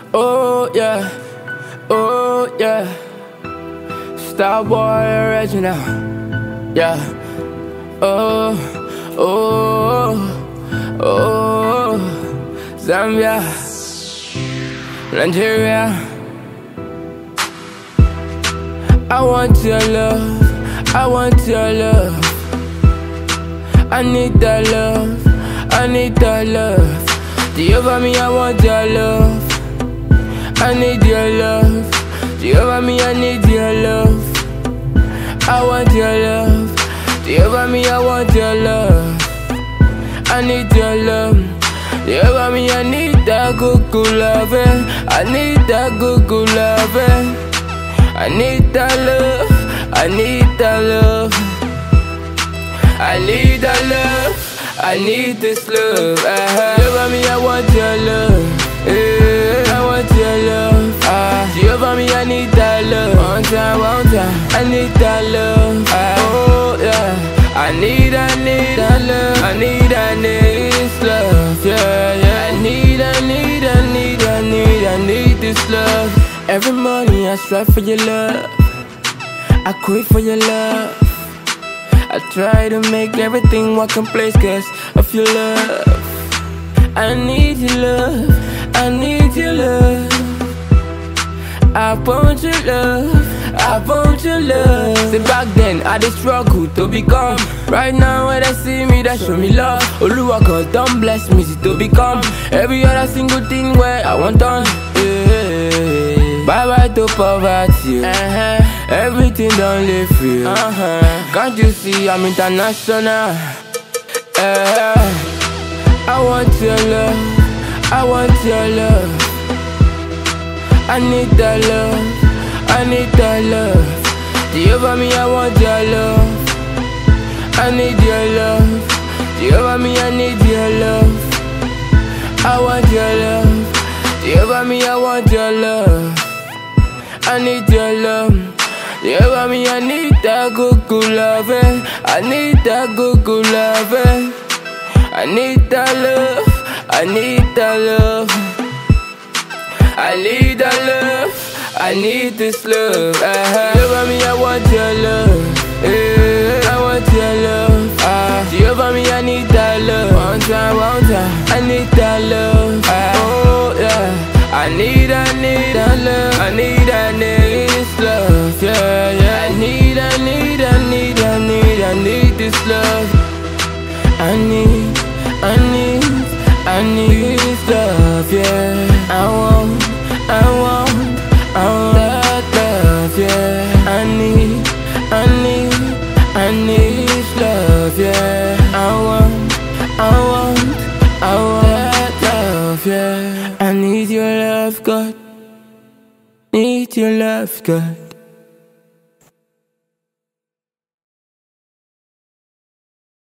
Oh yeah, oh yeah. Starboy original. Yeah. Oh, oh, oh. Zambia, Nigeria. I want your love, I want your love. I need that love, I need that love. Do you over me? I want your love. I need your love. Do you over me? I need your love. I want your love. Do you over me? I want your love. I need your love. Do you over me? I need that good loving. I need that good loving. I need that love. I need that love. I need that love. I need this love. You over me, I want your love. I want your love. You over me, I need that love. One time, I need that love. Oh yeah. I need that love. I need this love. Yeah, yeah. I need this love. Every morning I strive for your love. I crave for your love. I try to make everything work in place cause of your love. I need your love, I need your love. I want your love, I want your love. See back then I did struggle to become. Right now when they see me they show me love. Oluwa God don't bless me to become every other single thing where I want done. Yeah. Bye bye to poverty. Everything don't live free. Can't you see I'm international? I want your love, I want your love. I need that love, I need that love. Do you over me? I want your love. I need your love. Do you over me? I need your love. I want your love. Do you over me? I want your love. I need your love. You over me, I need that good loving. I need that good loving. I need that love. I need that love. I need that love. I need this love. You over me, I want your love. I want your love. You over me, I need that love. One time, I need that love. Oh yeah. I need that love. I need this love. Yeah, yeah. I need this love. I need this love. Yeah. I want that love. Yeah. I need this love. Yeah. I want that love. Yeah. I need your love, God. Need your love, God.